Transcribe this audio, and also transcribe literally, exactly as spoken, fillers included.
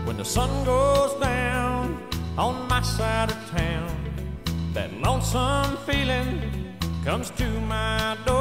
When the sun goes down on my side of town, that lonesome feeling comes to my door.